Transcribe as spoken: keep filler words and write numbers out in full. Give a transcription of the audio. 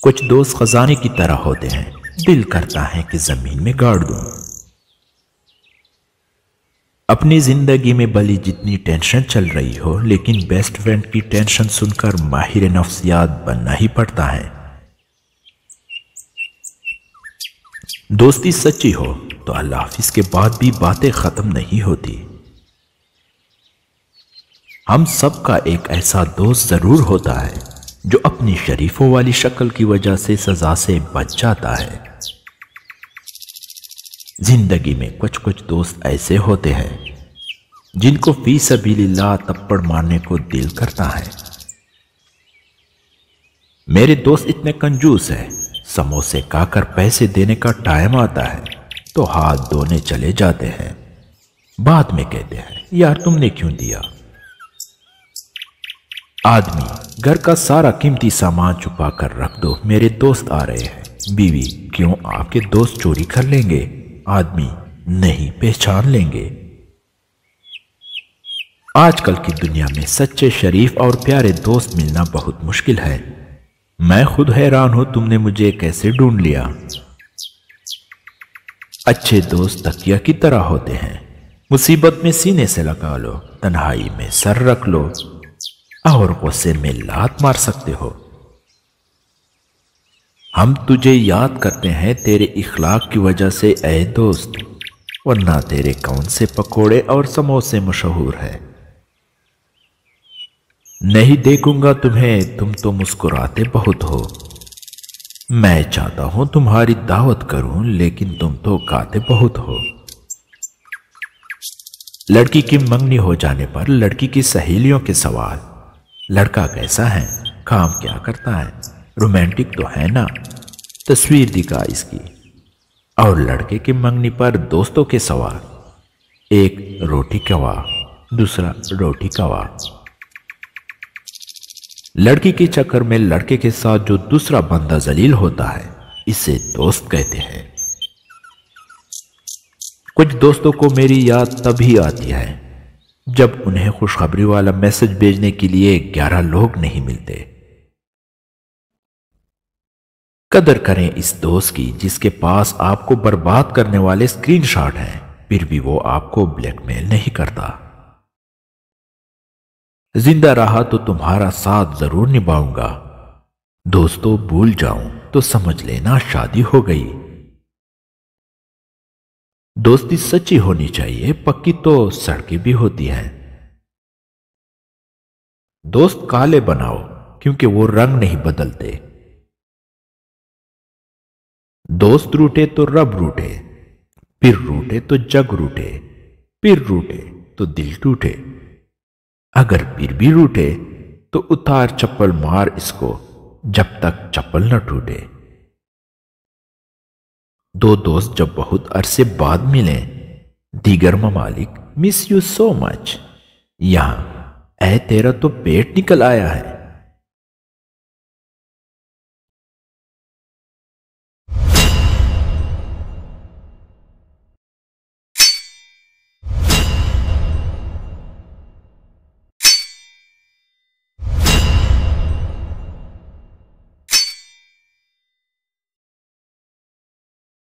कुछ दोस्त खजाने की तरह होते हैं, दिल करता है कि जमीन में गाड़ दूं। अपनी जिंदगी में भली जितनी टेंशन चल रही हो, लेकिन बेस्ट फ्रेंड की टेंशन सुनकर माहिर नफ्सियात बनना ही पड़ता है। दोस्ती सच्ची हो तो अल्लाह हाफिज के बाद भी बातें खत्म नहीं होती। हम सबका एक ऐसा दोस्त जरूर होता है जो अपनी शरीफों वाली शक्ल की वजह से सजा से बच जाता है। जिंदगी में कुछ कुछ दोस्त ऐसे होते हैं जिनको फी सबीलिल्लाह तप्पड़ मारने को दिल करता है। मेरे दोस्त इतने कंजूस है, समोसे खाकर पैसे देने का टाइम आता है तो हाथ धोने चले जाते हैं, बाद में कहते हैं यार तुमने क्यों दिया। आदमी घर का सारा कीमती सामान छुपा कर रख दो, मेरे दोस्त आ रहे हैं। बीवी क्यों आपके दोस्त चोरी कर लेंगे, आदमी नहीं पहचान लेंगे। आजकल की दुनिया में सच्चे शरीफ और प्यारे दोस्त मिलना बहुत मुश्किल है। मैं खुद हैरान हूं तुमने मुझे कैसे ढूंढ लिया। अच्छे दोस्त तकिया की तरह होते हैं, मुसीबत में सीने से लगा लो, तन्हाई में सर रख लो और गुस्से में लात मार सकते हो। हम तुझे याद करते हैं तेरे इखलाक की वजह से ऐ दोस्त, वरना तेरे कौन से पकोड़े और समोसे मशहूर है। नहीं देखूंगा तुम्हें, तुम तो मुस्कुराते बहुत हो। मैं चाहता हूं तुम्हारी दावत करूं, लेकिन तुम तो गाते बहुत हो। लड़की की मंगनी हो जाने पर लड़की की सहेलियों के सवाल, लड़का कैसा है, काम क्या करता है, रोमांटिक तो है ना, तस्वीर दिखा इसकी। और लड़के की मंगनी पर दोस्तों के सवाल, एक रोटी कवा, दूसरा रोटी कवा। लड़की के चक्कर में लड़के के साथ जो दूसरा बंदा जलील होता है, इसे दोस्त कहते हैं। कुछ दोस्तों को मेरी याद तभी आती है जब उन्हें खुशखबरी वाला मैसेज भेजने के लिए ग्यारह लोग नहीं मिलते। कदर करें इस दोस्त की जिसके पास आपको बर्बाद करने वाले स्क्रीनशॉट हैं, फिर भी वो आपको ब्लैकमेल नहीं करता। जिंदा रहा तो तुम्हारा साथ जरूर निभाऊंगा, दोस्तों भूल जाऊं तो समझ लेना शादी हो गई। दोस्ती सच्ची होनी चाहिए, पक्की तो सड़कें भी होती हैं। दोस्त काले बनाओ क्योंकि वो रंग नहीं बदलते। दोस्त रूठे तो रब रूठे, फिर रूठे तो जग रूठे, फिर रूठे तो दिल टूटे। अगर फिर भी रूठे तो उतार चप्पल मार इसको, जब तक चप्पल न टूटे। दो दोस्त जब बहुत अरसे बाद मिले, दीगर ममालिक मिस यू सो मच, यहां ऐ तेरा तो पेट निकल आया है।